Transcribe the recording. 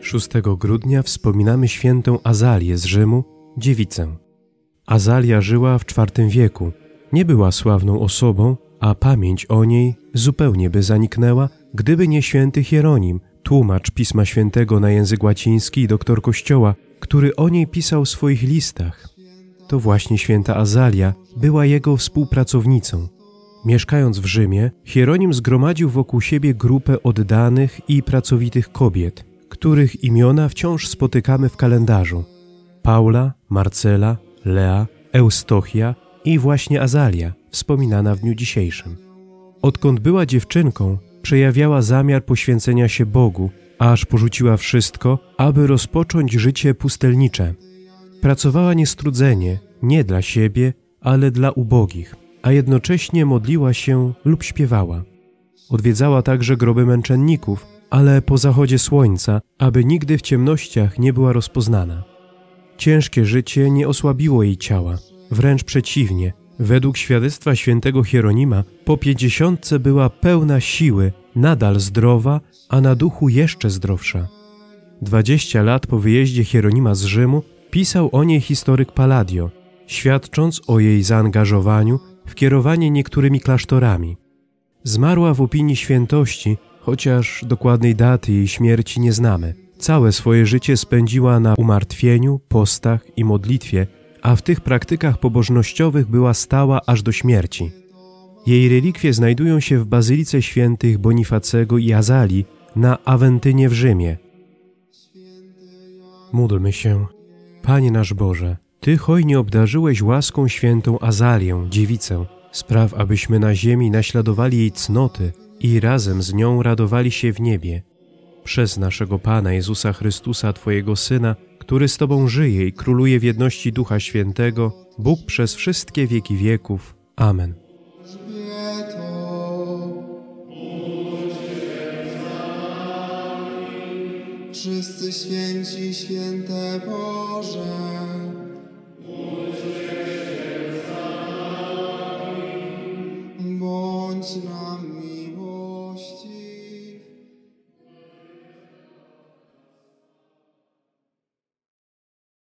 6 grudnia wspominamy świętą Azalię z Rzymu, dziewicę. Azalia żyła w IV wieku. Nie była sławną osobą, a pamięć o niej zupełnie by zaniknęła, gdyby nie święty Hieronim, tłumacz Pisma Świętego na język łaciński i doktor Kościoła, który o niej pisał w swoich listach. To właśnie święta Azalia była jego współpracownicą. Mieszkając w Rzymie, Hieronim zgromadził wokół siebie grupę oddanych i pracowitych kobiet, których imiona wciąż spotykamy w kalendarzu. Paula, Marcela, Lea, Eustochia i właśnie Azalia, wspominana w dniu dzisiejszym. Odkąd była dziewczynką, przejawiała zamiar poświęcenia się Bogu, aż porzuciła wszystko, aby rozpocząć życie pustelnicze. Pracowała niestrudzenie, nie dla siebie, ale dla ubogich, a jednocześnie modliła się lub śpiewała. Odwiedzała także groby męczenników, ale po zachodzie słońca, aby nigdy w ciemnościach nie była rozpoznana. Ciężkie życie nie osłabiło jej ciała, wręcz przeciwnie. Według świadectwa świętego Hieronima po 50 była pełna siły, nadal zdrowa, a na duchu jeszcze zdrowsza. 20 lat po wyjeździe Hieronima z Rzymu pisał o niej historyk Palladio, świadcząc o jej zaangażowaniu w kierowanie niektórymi klasztorami. Zmarła w opinii świętości, chociaż dokładnej daty jej śmierci nie znamy. Całe swoje życie spędziła na umartwieniu, postach i modlitwie, a w tych praktykach pobożnościowych była stała aż do śmierci. Jej relikwie znajdują się w Bazylice Świętych Bonifacego i Azalii na Aventynie w Rzymie. Módlmy się. Panie nasz Boże, Ty hojnie obdarzyłeś łaską świętą Azalię, dziewicę. Spraw, abyśmy na ziemi naśladowali jej cnoty i razem z nią radowali się w niebie. Przez naszego Pana Jezusa Chrystusa, Twojego Syna, który z Tobą żyje i króluje w jedności Ducha Świętego, Bóg przez wszystkie wieki wieków. Amen. Wszyscy święci, święte Boże,